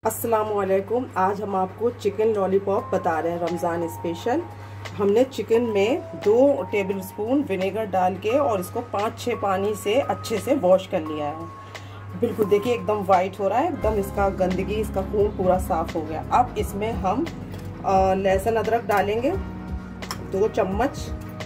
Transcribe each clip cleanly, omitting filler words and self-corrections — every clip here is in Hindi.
अस्सलामुअलैकुम। आज हम आपको चिकन लॉलीपॉप बता रहे हैं, रमज़ान स्पेशल। हमने चिकन में 2 टेबलस्पून विनेगर डाल के और इसको 5-6 पानी से अच्छे से वॉश कर लिया है। बिल्कुल देखिए एकदम वाइट हो रहा है, एकदम इसका गंदगी, इसका खून पूरा साफ हो गया। अब इसमें हम लहसुन अदरक डालेंगे 2 चम्मच,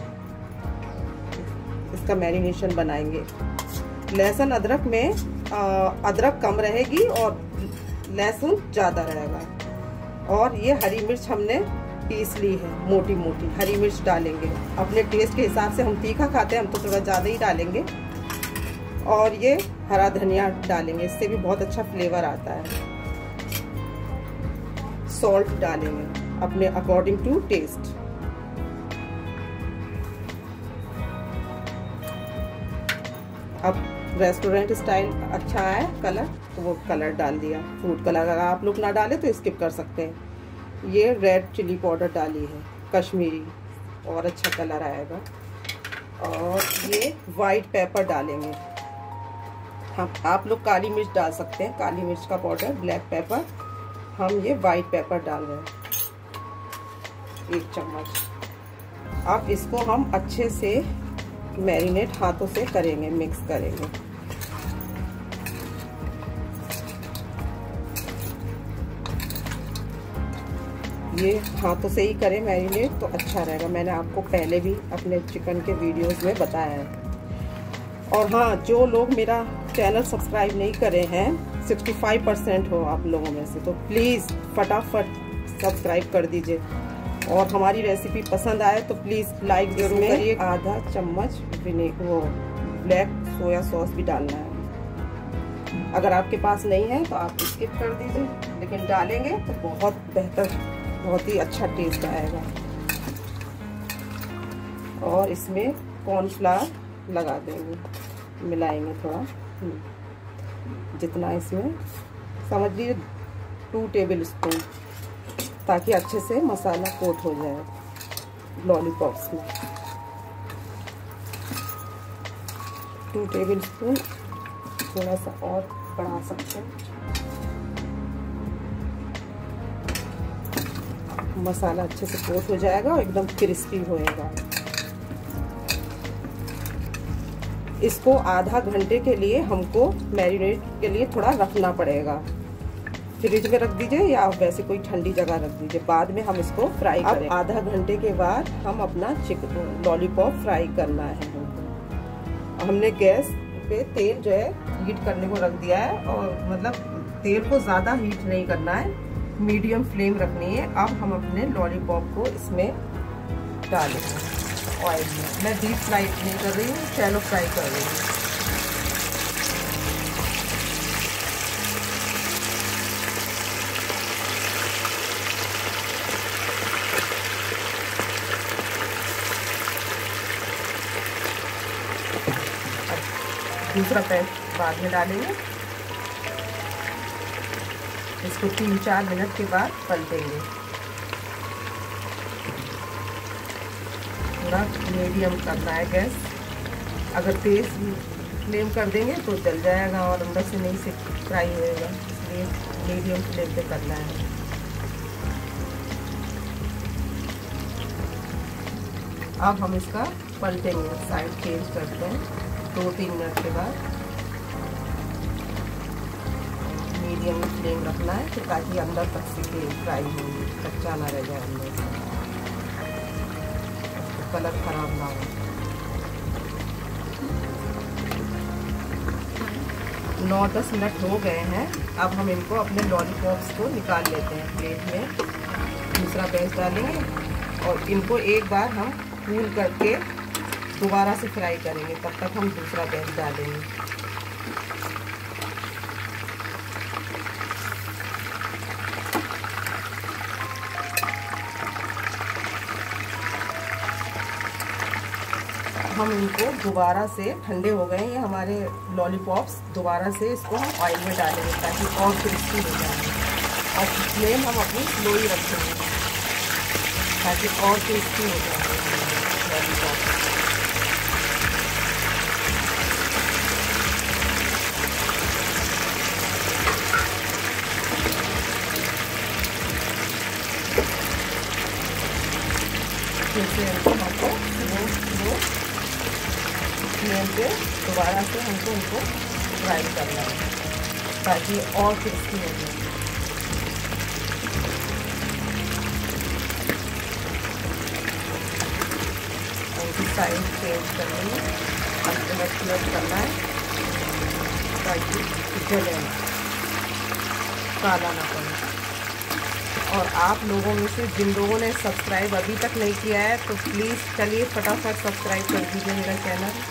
इसका मैरिनेशन बनाएंगे। लहसुन अदरक में अदरक कम रहेगी और लहसुन ज़्यादा रहेगा। और ये हरी मिर्च हमने पीस ली है, मोटी मोटी हरी मिर्च डालेंगे। अपने टेस्ट के हिसाब से, हम तीखा खाते हैं हम तो थोड़ा ज़्यादा ही डालेंगे। और ये हरा धनिया डालेंगे, इससे भी बहुत अच्छा फ्लेवर आता है। सॉल्ट डालेंगे अपने अकॉर्डिंग टू टेस्ट। अब रेस्टोरेंट स्टाइल अच्छा है कलर, तो वो कलर डाल दिया। फूड कलर अगर आप लोग ना डालें तो स्किप कर सकते हैं। ये रेड चिली पाउडर डाली है, कश्मीरी, और अच्छा कलर आएगा। और ये वाइट पेपर डालेंगे हम, आप लोग काली मिर्च डाल सकते हैं, काली मिर्च का पाउडर, ब्लैक पेपर। हम ये वाइट पेपर डाल रहे हैं 1 चम्मच। अब इसको हम अच्छे से मैरिनेट हाथों से करेंगे, मिक्स करेंगे। ये हाथों से ही करें मैरिनेट तो अच्छा रहेगा। मैंने आपको पहले भी अपने चिकन के वीडियोस में बताया है। और हाँ, जो लोग मेरा चैनल सब्सक्राइब नहीं करे हैं, 65% हो आप लोगों में से, तो प्लीज़ फटाफट सब्सक्राइब कर दीजिए। और हमारी रेसिपी पसंद आए तो प्लीज़ लाइक जरूर करिए। आधा चम्मच वो ब्लैक सोया सॉस भी डालना है। अगर आपके पास नहीं है तो आप स्किप कर दीजिए, लेकिन डालेंगे तो बहुत बेहतर, बहुत ही अच्छा टेस्ट आएगा। और इसमें कॉर्नफ्लावर लगा देंगे, मिलाएंगे थोड़ा, जितना इसमें समझ लीजिए 2 टेबलस्पून, ताकि अच्छे से मसाला कोट हो जाए लॉलीपॉप्स में। 2 टेबलस्पून, थोड़ा सा और बढ़ा सकते हैं। मसाला अच्छे से कोट हो जाएगा और एकदम क्रिस्पी होएगा। इसको आधा घंटे के लिए हमको मैरिनेट के लिए थोड़ा रखना पड़ेगा। फ्रिज में रख दीजिए या वैसे कोई ठंडी जगह रख दीजिए, बाद में हम इसको फ्राई करेंगे। आधा घंटे के बाद हम अपना चिकन लॉलीपॉप फ्राई करना है हमको। हमने गैस पे तेल जो है हीट करने को रख दिया है, और मतलब तेल को ज़्यादा हीट नहीं करना है, मीडियम फ्लेम रखनी है। अब हम अपने लॉलीपॉप को इसमें डालेंगे ऑयल में। मैं डीप फ्राई नहीं कर रही हूँ, शैलो फ्राई कर रही हूँ। दूसरा पैन बाद में डालेंगे। इसको 3-4 मिनट के बाद पलटेंगे। थोड़ा मीडियम करना है गैस। अगर तेज फ्लेम कर देंगे तो जल जाएगा और अंदर से नहीं से फ्राई होएगा, इसलिए मीडियम फ्लेम पे करना है। अब हम इसका पलटेंगे, साइड चेंज करते हैं 2-3 मिनट के बाद। मीडियम फ्लेम रखना है तो ताकि अंदर तक से फ्राई हो, कच्चा ना रह जाए अंदर से, तो कलर खराब ना हो। 9-10 मिनट हो गए हैं। अब हम इनको, अपने लॉलीपॉप्स को निकाल लेते हैं प्लेट में। दूसरा बैच डालेंगे और इनको एक बार हम कूल करके दोबारा से फ्राई करेंगे। तब तक हम दूसरा बैच डालेंगे। हम इनको दोबारा से, ठंडे हो गए ये हमारे लॉलीपॉप्स, दोबारा से इसको हम ऑयल में डालेंगे ताकि और क्रिस्पी हो जाए। और फ्लेम हम अपनी स्लो ही रखेंगे ताकि और क्रिस्पी हो जाए लॉलीपॉप। फिर से हमको वो फ्लेम पे दोबारा से हमको उनको फ्राई करना है ताकि और क्रिस्पी हो जाए। उनकी साइज चेंज करनी है, अल्टरनेट करना है ताकि जले ना, काला ना पड़े। और आप लोगों में से जिन लोगों ने सब्सक्राइब अभी तक नहीं किया है तो प्लीज़ चलिए फटाफट सब्सक्राइब कर दीजिए मेरा चैनल।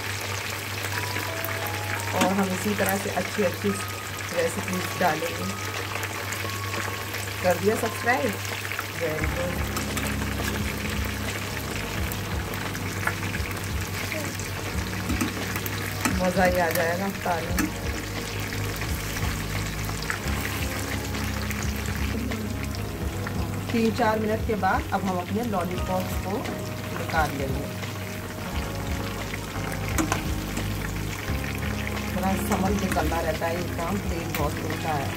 और हम इसी तरह से अच्छी अच्छी रेसिपीज डालेंगे। कर दिया सब्सक्राइब? Very good. मज़ा ही आ जाएगा खाने में। 3-4 मिनट के बाद अब हम अपने लॉलीपॉप्स को निकाल लेंगे। थोड़ा संभल के करना रहता है ये काम, तेल बहुत होता है।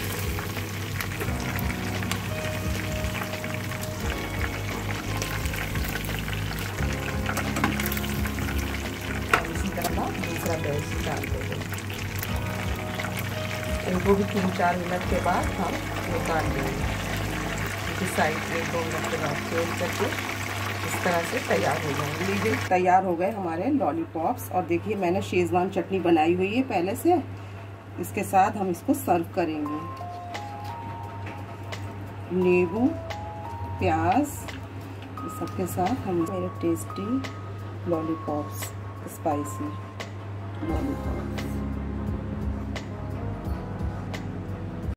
और इसी तरह का दूसरा बैच डाल देंगे। इनको भी 3-4 मिनट के बाद हम निकाल देंगे। साइड पे 2 मिनट के बाद चेंज करके इस तरह से तैयार हो जाएंगे। लीजिए तैयार हो गए हमारे लॉलीपॉप्स। और देखिए मैंने शेजवान चटनी बनाई हुई है पहले से, इसके साथ हम इसको सर्व करेंगे। नींबू, प्याज, इस सबके साथ हम मेरे टेस्टी लॉलीपॉप्स, स्पाइसी लॉलीपॉप्स।